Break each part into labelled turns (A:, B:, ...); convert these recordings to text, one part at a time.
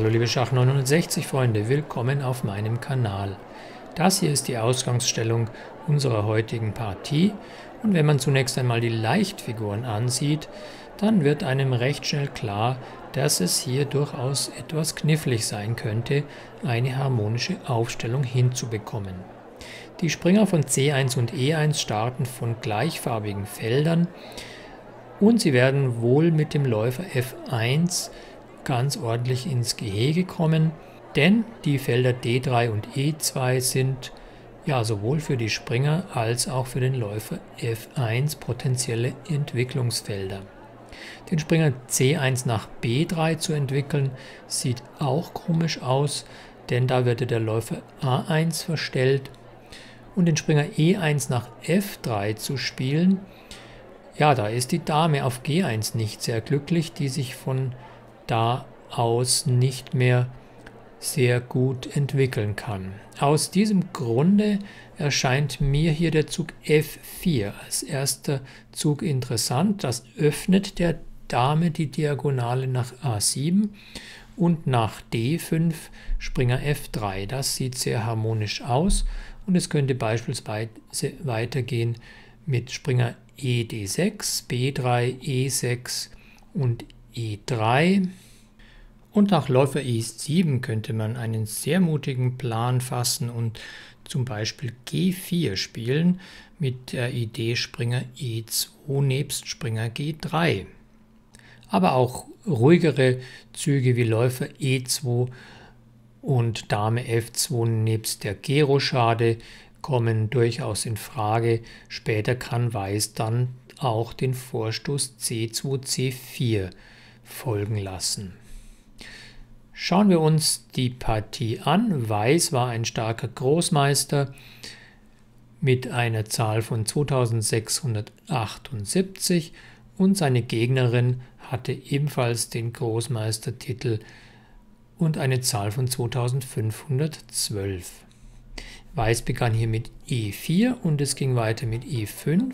A: Hallo liebe Schach 960 Freunde, willkommen auf meinem Kanal. Das hier ist die Ausgangsstellung unserer heutigen Partie und wenn man zunächst einmal die Leichtfiguren ansieht, dann wird einem recht schnell klar, dass es hier durchaus etwas knifflig sein könnte, eine harmonische Aufstellung hinzubekommen. Die Springer von C1 und E1 starten von gleichfarbigen Feldern und sie werden wohl mit dem Läufer F1 ganz ordentlich ins Gehege kommen, denn die Felder D3 und E2 sind ja sowohl für die Springer als auch für den Läufer F1 potenzielle Entwicklungsfelder. Den Springer C1 nach B3 zu entwickeln, sieht auch komisch aus, denn da wird der Läufer A1 verstellt. Und den Springer E1 nach F3 zu spielen, ja, da ist die Dame auf G1 nicht sehr glücklich, die sich von da aus nicht mehr sehr gut entwickeln kann. Aus diesem Grunde erscheint mir hier der Zug F4 als erster Zug interessant. Das öffnet der Dame die Diagonale nach A7 und nach D5 Springer F3. Das sieht sehr harmonisch aus und es könnte beispielsweise weitergehen mit Springer ED6, B3, E6 und E3. Und nach Läufer E7 könnte man einen sehr mutigen Plan fassen und zum Beispiel G4 spielen mit der Idee Springer E2 nebst Springer G3. Aber auch ruhigere Züge wie Läufer E2 und Dame F2 nebst der G-Rochade kommen durchaus in Frage. Später kann Weiß dann auch den Vorstoß C2, C4 folgen lassen. Schauen wir uns die Partie an. Weiß war ein starker Großmeister mit einer Zahl von 2678 und seine Gegnerin hatte ebenfalls den Großmeistertitel und eine Zahl von 2512. Weiß begann hier mit E4 und es ging weiter mit E5,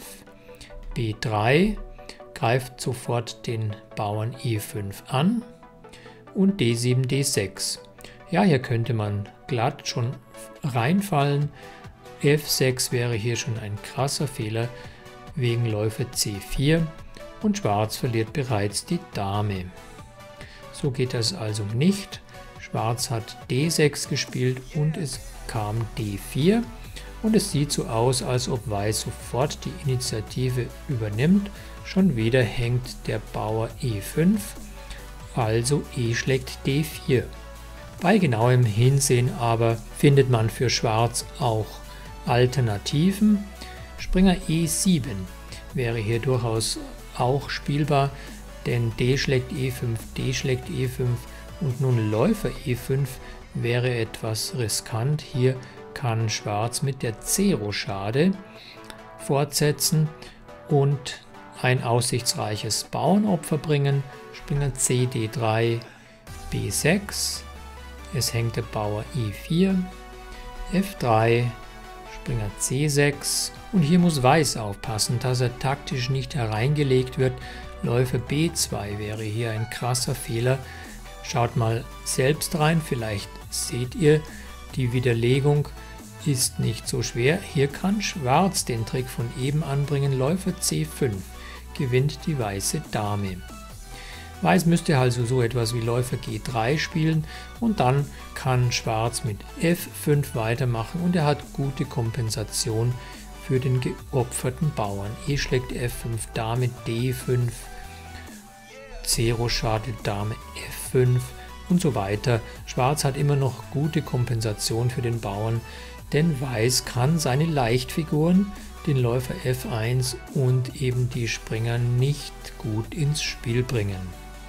A: B3, greift sofort den Bauern E5 an und D7, D6. Ja, hier könnte man glatt schon reinfallen. F6 wäre hier schon ein krasser Fehler wegen Läufer C4 und Schwarz verliert bereits die Dame. So geht das also nicht. Schwarz hat D6 gespielt und es kam D4 und es sieht so aus, als ob Weiß sofort die Initiative übernimmt. Schon wieder hängt der Bauer E5, also E schlägt D4. Bei genauem Hinsehen aber findet man für Schwarz auch Alternativen. Springer E7 wäre hier durchaus auch spielbar, denn D schlägt E5, D schlägt E5 und nun Läufer E5 wäre etwas riskant. Hier kann Schwarz mit der C-Rochade fortsetzen und ein aussichtsreiches Bauernopfer bringen. Springer C, D3, B6, es hängt der Bauer E4, F3, Springer C6 und hier muss Weiß aufpassen, dass er taktisch nicht hereingelegt wird. Läufer B2 wäre hier ein krasser Fehler. Schaut mal selbst rein, vielleicht seht ihr, die Widerlegung ist nicht so schwer. Hier kann Schwarz den Trick von eben anbringen. Läufer C5 gewinnt die weiße Dame. Weiß müsste also so etwas wie Läufer G3 spielen und dann kann Schwarz mit F5 weitermachen und er hat gute Kompensation für den geopferten Bauern. E schlägt F5, Dame D5, C-Rochade, Dame F5 und so weiter. Schwarz hat immer noch gute Kompensation für den Bauern, denn Weiß kann seine Leichtfiguren, den Läufer F1 und eben die Springer nicht gut ins Spiel bringen.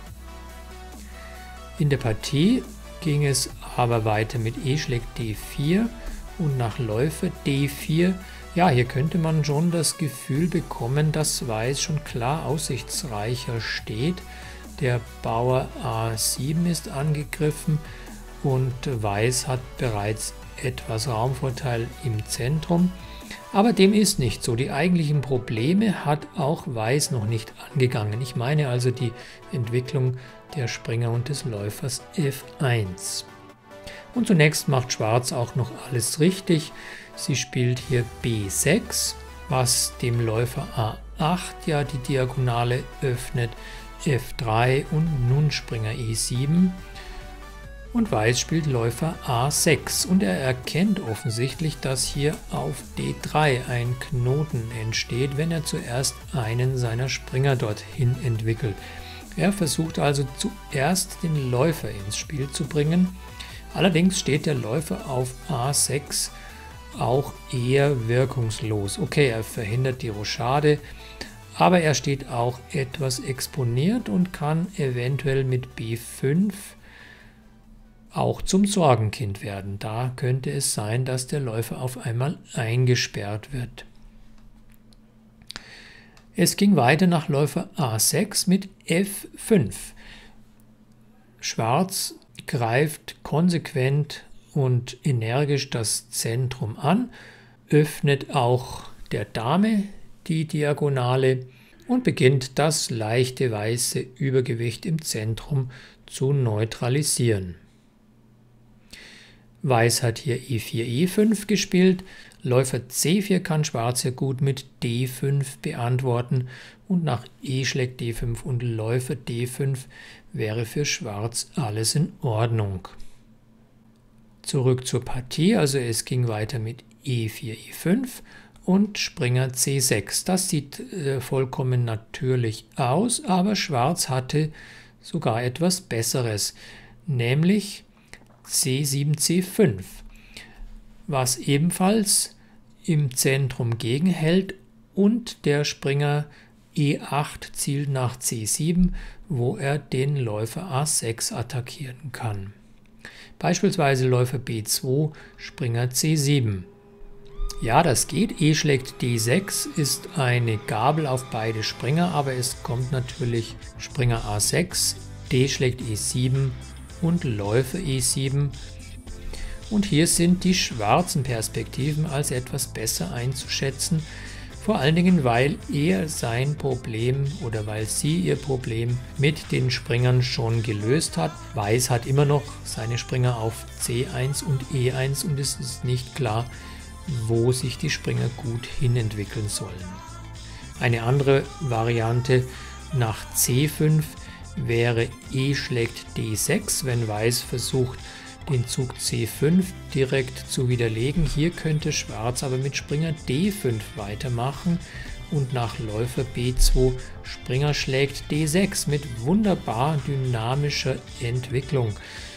A: In der Partie ging es aber weiter mit E schlägt D4 und nach Läufer D4. Ja, hier könnte man schon das Gefühl bekommen, dass Weiß schon klar aussichtsreicher steht. Der Bauer A7 ist angegriffen und Weiß hat bereits etwas Raumvorteil im Zentrum. Aber dem ist nicht so. Die eigentlichen Probleme hat auch Weiß noch nicht angegangen. Ich meine also die Entwicklung der Springer und des Läufers F1. Und zunächst macht Schwarz auch noch alles richtig. Sie spielt hier B6, was dem Läufer A8 ja die Diagonale öffnet, F3 und nun Springer E7. Und Weiß spielt Läufer A6 und er erkennt offensichtlich, dass hier auf D3 ein Knoten entsteht, wenn er zuerst einen seiner Springer dorthin entwickelt. Er versucht also zuerst den Läufer ins Spiel zu bringen. Allerdings steht der Läufer auf A6 auch eher wirkungslos. Okay, er verhindert die Rochade, aber er steht auch etwas exponiert und kann eventuell mit B5 auch zum Sorgenkind werden. Da könnte es sein, dass der Läufer auf einmal eingesperrt wird. Es ging weiter nach Läufer A6 mit F5. Schwarz greift konsequent und energisch das Zentrum an, öffnet auch der Dame die Diagonale und beginnt das leichte weiße Übergewicht im Zentrum zu neutralisieren. Weiß hat hier E4, E5 gespielt, Läufer C4 kann Schwarz sehr gut mit D5 beantworten und nach E schlägt D5 und Läufer D5 wäre für Schwarz alles in Ordnung. Zurück zur Partie, also es ging weiter mit E4, E5 und Springer C6. Das sieht vollkommen natürlich aus, aber Schwarz hatte sogar etwas Besseres, nämlich C7, C5, was ebenfalls im Zentrum gegenhält und der Springer E8 zielt nach C7, wo er den Läufer A6 attackieren kann. Beispielsweise Läufer B2, Springer C7. Ja, das geht. E schlägt D6 ist eine Gabel auf beide Springer, aber es kommt natürlich Springer A6, D schlägt E7 und Läufer E7. Und hier sind die schwarzen Perspektiven als etwas besser einzuschätzen, vor allen Dingen, weil er sein Problem oder weil sie ihr Problem mit den Springern schon gelöst hat. Weiß hat immer noch seine Springer auf C1 und E1 und es ist nicht klar, wo sich die Springer gut hinentwickeln sollen. Eine andere Variante nach C5 wäre E schlägt D6, wenn Weiß versucht, den Zug C5 direkt zu widerlegen. Hier könnte Schwarz aber mit Springer D5 weitermachen und nach Läufer B2 Springer schlägt D6 mit wunderbar dynamischer Entwicklung.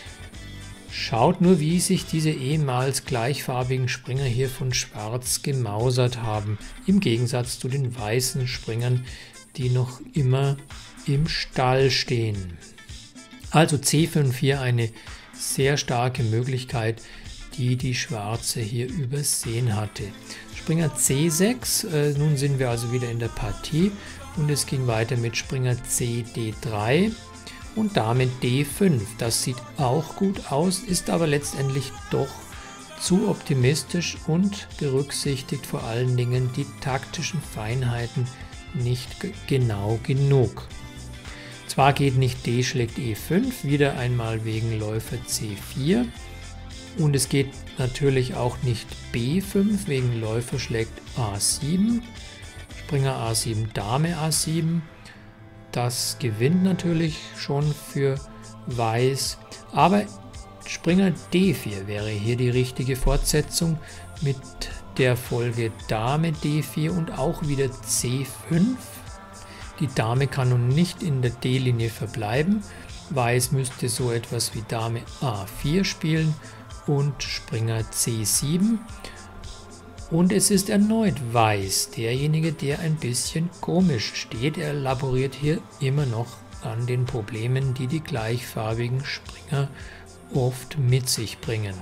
A: Schaut nur, wie sich diese ehemals gleichfarbigen Springer hier von Schwarz gemausert haben, im Gegensatz zu den weißen Springern, die noch immer im Stall stehen. Also C5 hier eine sehr starke Möglichkeit, die die Schwarze hier übersehen hatte. Springer C6, nun sind wir also wieder in der Partie und es ging weiter mit Springer C D3 und Dame D5. Das sieht auch gut aus, ist aber letztendlich doch zu optimistisch und berücksichtigt vor allen Dingen die taktischen Feinheiten nicht genau genug. Zwar geht nicht D schlägt E5, wieder einmal wegen Läufer C4 und es geht natürlich auch nicht B5 wegen Läufer schlägt A7, Springer A7, Dame A7, das gewinnt natürlich schon für Weiß, aber Springer D4 wäre hier die richtige Fortsetzung mit der Folge Dame D4 und auch wieder C5. Die Dame kann nun nicht in der D-Linie verbleiben. Weiß müsste so etwas wie Dame A4 spielen und Springer C7. Und es ist erneut Weiß, derjenige, der ein bisschen komisch steht. Er laboriert hier immer noch an den Problemen, die die gleichfarbigen Springer oft mit sich bringen.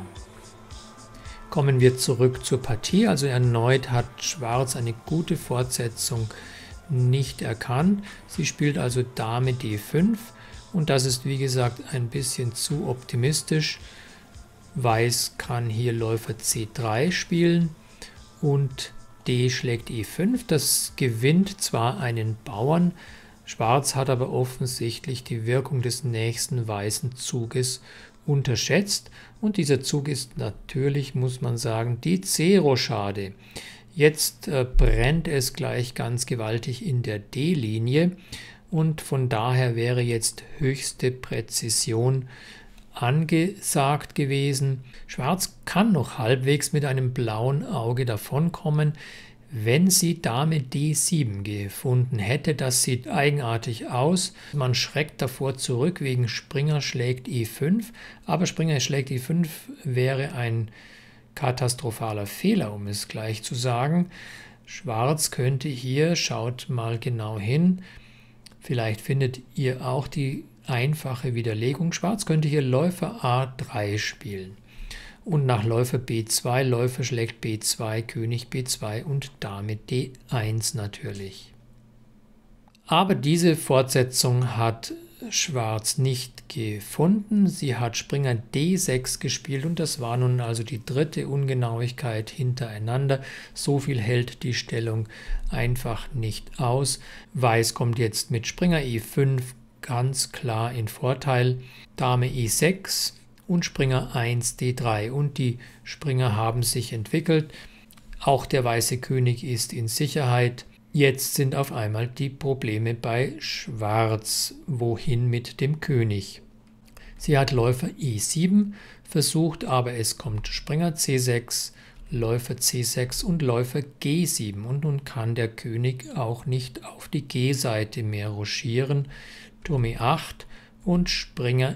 A: Kommen wir zurück zur Partie. Also erneut hat Schwarz eine gute Fortsetzung nicht erkannt. Sie spielt also Dame D5 und das ist wie gesagt ein bisschen zu optimistisch. Weiß kann hier Läufer C3 spielen und D schlägt E5. Das gewinnt zwar einen Bauern, Schwarz hat aber offensichtlich die Wirkung des nächsten weißen Zuges unterschätzt. Und dieser Zug ist natürlich, muss man sagen, die C-Rochade. Jetzt brennt es gleich ganz gewaltig in der D-Linie und von daher wäre jetzt höchste Präzision angesagt gewesen. Schwarz kann noch halbwegs mit einem blauen Auge davonkommen, wenn sie Dame D7 gefunden hätte. Das sieht eigenartig aus. Man schreckt davor zurück wegen Springer schlägt E5, aber Springer schlägt E5 wäre ein katastrophaler Fehler, um es gleich zu sagen. Schwarz könnte hier, schaut mal genau hin, vielleicht findet ihr auch die einfache Widerlegung. Schwarz könnte hier Läufer A3 spielen. Und nach Läufer B2, Läufer schlägt B2, König B2 und Dame D1 natürlich. Aber diese Fortsetzung hat Schwarz nicht gefunden. Sie hat Springer D6 gespielt und das war nun also die dritte Ungenauigkeit hintereinander. So viel hält die Stellung einfach nicht aus. Weiß kommt jetzt mit Springer E5 ganz klar in Vorteil. Dame E6 und Springer 1 D3 und die Springer haben sich entwickelt. Auch der weiße König ist in Sicherheit. Jetzt sind auf einmal die Probleme bei Schwarz. Wohin mit dem König? Sie hat Läufer E7 versucht, aber es kommt Springer C6, Läufer C6 und Läufer G7. Und nun kann der König auch nicht auf die G-Seite mehr rochieren. Turm E8 und Springer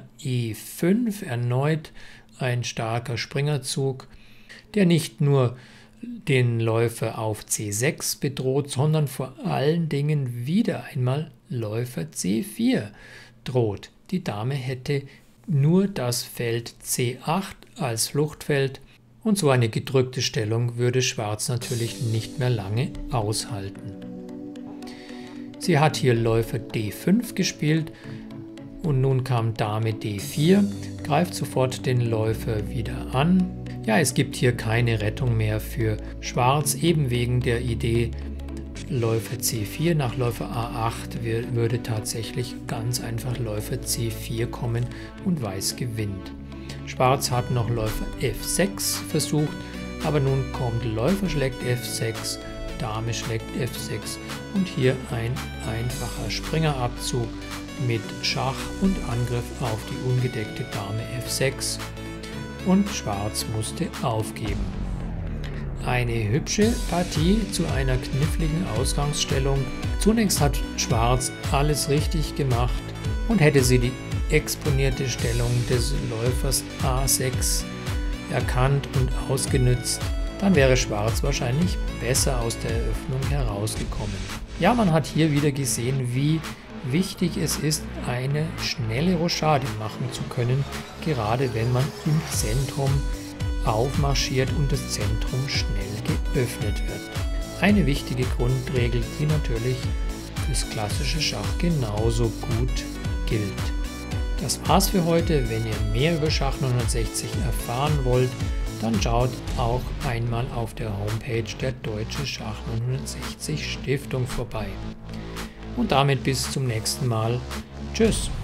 A: E5. Erneut ein starker Springerzug, der nicht nur den Läufer auf C6 bedroht, sondern vor allen Dingen wieder einmal Läufer C4 droht. Die Dame hätte nur das Feld C8 als Fluchtfeld und so eine gedrückte Stellung würde Schwarz natürlich nicht mehr lange aushalten. Sie hat hier Läufer D5 gespielt und nun kam Dame D4, greift sofort den Läufer wieder an. Ja, es gibt hier keine Rettung mehr für Schwarz, eben wegen der Idee Läufer C4. Nach Läufer A8 würde tatsächlich ganz einfach Läufer C4 kommen und Weiß gewinnt. Schwarz hat noch Läufer F6 versucht, aber nun kommt Läufer schlägt F6, Dame schlägt F6 und hier ein einfacher Springerabzug mit Schach und Angriff auf die ungedeckte Dame F6. Und Schwarz musste aufgeben. Eine hübsche Partie zu einer kniffligen Ausgangsstellung. Zunächst hat Schwarz alles richtig gemacht und hätte sie die exponierte Stellung des Läufers A6 erkannt und ausgenützt, dann wäre Schwarz wahrscheinlich besser aus der Eröffnung herausgekommen. Ja, man hat hier wieder gesehen, wie wichtig es ist, eine schnelle Rochade machen zu können, gerade wenn man im Zentrum aufmarschiert und das Zentrum schnell geöffnet wird. Eine wichtige Grundregel, die natürlich fürs klassische Schach genauso gut gilt. Das war's für heute. Wenn ihr mehr über Schach 960 erfahren wollt, dann schaut auch einmal auf der Homepage der Deutsche Schach 960 Stiftung vorbei. Und damit bis zum nächsten Mal. Tschüss!